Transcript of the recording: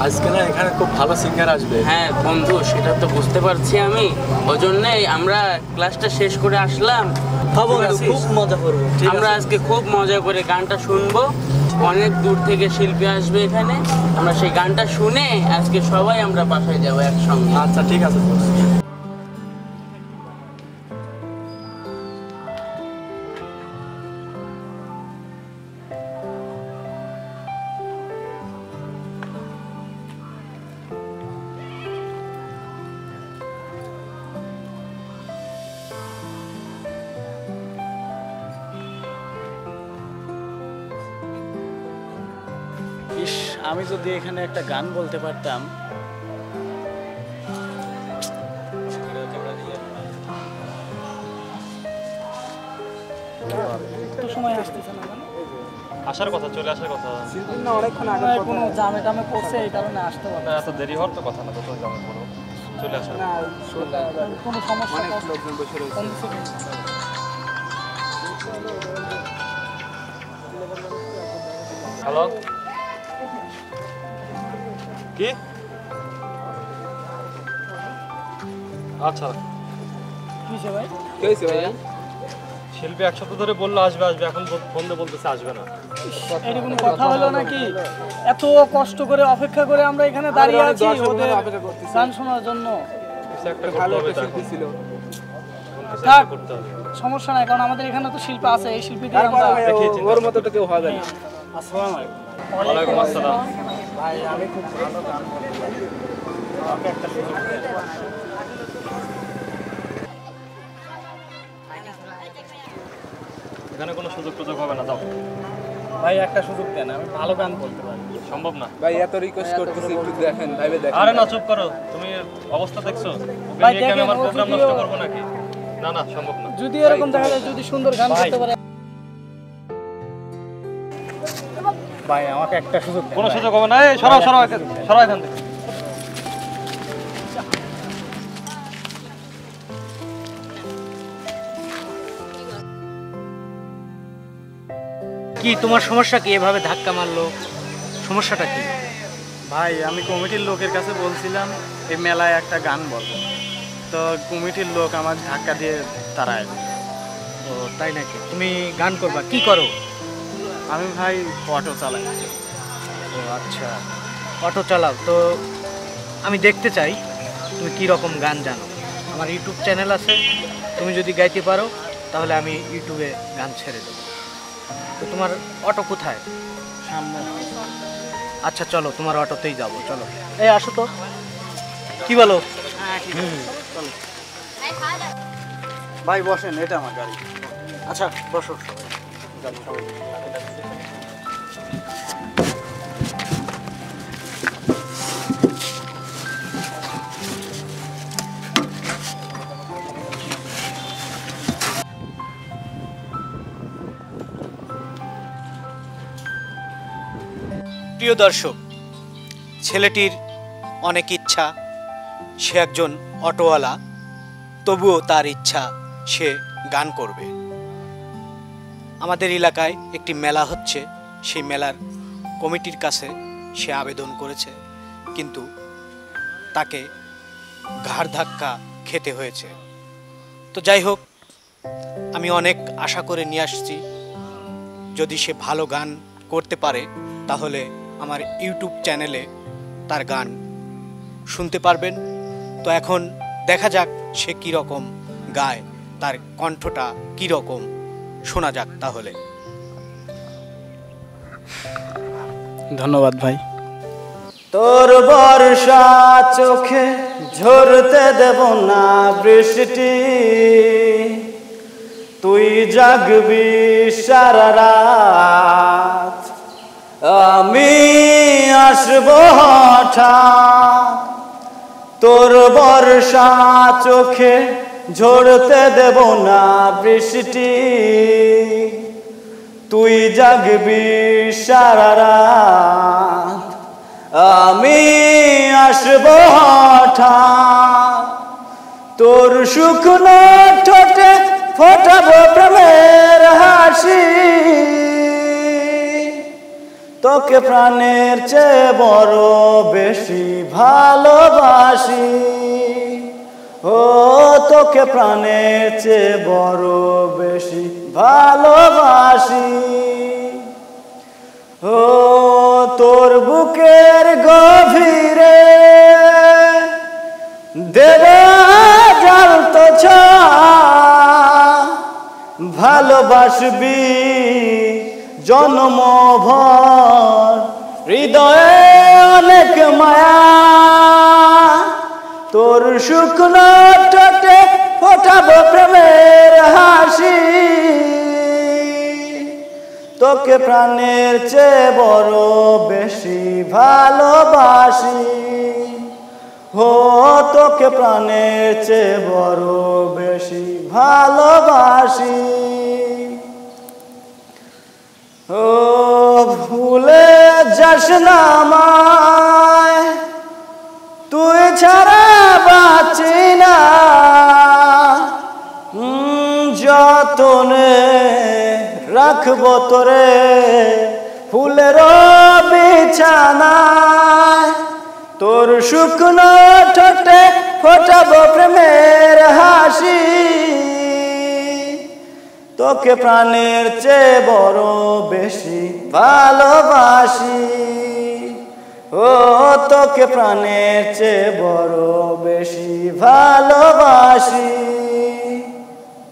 আজকে না এখানে খুব ভালো সিঙ্গার আসবে। হ্যাঁ বন্ধু, সেটা তো বুঝতে পারছি আমি, ওই জন্যই আমরা ক্লাসটা শেষ করে আসলাম। খুব মজা করবো। আমরা আজকে খুব মজা করে গানটা শুনবো, অনেক দূর থেকে শিল্পী আসবে এখানে, আমরা সেই গানটা শুনে আজকে সবাই আমরা বাসায় যাবো একসঙ্গে। আচ্ছা ঠিক আছে। ইস, আমি যদি এখানে একটা গান বলতে পারতাম। সময় আসতেছে না, আসার কথা, চলে আসার কথা। অনেকক্ষণ আগে কোনো জামে টামে পড়ছে, এই কারণে আসতে পারবে। এত দেরি হওয়ার তো কথা না, তো জামে পড়ো, চলে আসার কোনো সমস্যা নেই। হ্যালো, কি? আচ্ছা, কিসে ভাই? কি হয়েছে ভাইয়া? শিল্পী এক সপ্তাহ ধরে বললো আসবে আসবে, এখন ফোন দিয়ে বলতেছে আসবে না। এটা কোনো কথা হলো নাকি? এত কষ্ট করে অপেক্ষা করে আমরা এখানে দাঁড়িয়ে আছি ওদের গান শোনার জন্য। কিছু একটা করতে হবে, শিল্পী ছিল, থাক, করতে হবে। সমস্যা নাই, কারণ আমাদের এখানে তো শিল্পী আছে, এই শিল্পী দিয়ে আমরা ওর মতো তো কেউ হবে না। আসসালামু আলাইকুম। ওয়ালাইকুম আসসালাম। ভাই আমি খুব ভালো গান করতে পারি, আমাকে একটা সুযোগ দেন। এখানে কোনো সুযোগ টুযোগ হবে না, দাও ভাই একটা সুযোগ দেন, আমি ভালো গান বলতে পারি। সম্ভব না ভাই এত রিকোয়েস্ট করতেছি, একটু দেখেন ভাইবে দেখেন। আরে না, চুপ করো, তুমি অবস্থা দেখছো? ভাই ওকে নিয়ে কেন দেখেন, আমার ও প্রোগ্রাম যদিও- নষ্ট করবো নাকি? না না, সম্ভব না। যদি এরকম দেখা যায়, যদি সুন্দর গান করতে পারে। ভাই আমাকে একটা সুযোগ দেন। কোনো সুযোগ হবে না, এই সরাও সরাও সরাও এখান থেকে। কি তোমার সমস্যা কি? এভাবে ধাক্কা মারলো, সমস্যাটা কি? ভাই আমি কমিটির লোকের কাছে বলছিলাম এই মেলায় একটা গান বলবো, তো কমিটির লোক আমার ধাক্কা দিয়ে তাড়ায়। ও তাই নাকি? তুমি গান করবা, কি করো? আমি ভাই অটো চালাই। ও আচ্ছা, অটো চালাও। তো আমি দেখতে চাই তুমি কি রকম গান জানো। আমার ইউটিউব চ্যানেল আছে, তুমি যদি গাইতে পারো তাহলে আমি ইউটিউবে গান ছেড়ে দেবো। তো তোমার অটো কোথায়? সামনে। আচ্ছা চলো, তোমার অটোতেই যাবো, চলো। এই আসো তো, কি বলো? ভাই বসেন, এটা আমার গাড়ি। আচ্ছা বসো। প্রিয় দর্শক, ছেলেটির অনেক ইচ্ছা, সে একজন অটোওয়ালা, তবুও তার ইচ্ছা সে গান করবে। আমাদের এলাকায় একটি মেলা হচ্ছে, সেই মেলার কমিটির কাছে সে আবেদন করেছে, কিন্তু তাকে ঘাড় ধাক্কা খেতে হয়েছে। তো যাই হোক, আমি অনেক আশা করে নিয়ে আসছি, যদি সে ভালো গান করতে পারে তাহলে আমার ইউটিউব চ্যানেলে তার গান শুনতে পারবেন। তো এখন দেখা যাক সে কী রকম গায়, তার কণ্ঠটা কী রকম, শোনা যাক তাহলে। ধন্যবাদ ভাই। তোর বর্ষা চোখে ঝরতে দেব না বৃষ্টি, তুই জাগবি সারা রাত, আমি আসবো হঠাৎ। তোর বর্ষা চোখে ঝরতে দেব না বৃষ্টি, তুই জাগবি সারা রাত, আমি আসবো হঠাৎ। তোর শুকনো ঠোঁটে ফোটাবো প্রেমের হাসি, তোকে প্রাণের চেয়ে বড় বেশি ভালোবাসি। ও তোকে প্রাণের চেয়ে বড় বেশি ভালোবাসি। ও তোর বুকের গভীরে দেবে জ্বলতো ভালোবাসবি জন্মভর, হৃদয়ে অনেক মায়া। তোর শুকনো ঠোঁটে ফোটাবো প্রেমের হাসি। তোকে প্রাণের চেয়ে বড় বেশি ভালোবাসি। ও তোকে প্রাণের চেয়ে বড় বেশি ভালোবাসি। ও ভুলে যাস না আমায়, তুই ছাড়া বাঁচি না। যতনে রাখবো তোরে ফুলের বিছানায়। তোর শুকনো ঠোঁটে ফোটাবো প্রেমের হাসি। তোকে প্রাণের চেয়ে বড় বেশি ভালোবাসি। ও তোকে প্রাণের চেয়ে বড় বেশি ভালোবাসি।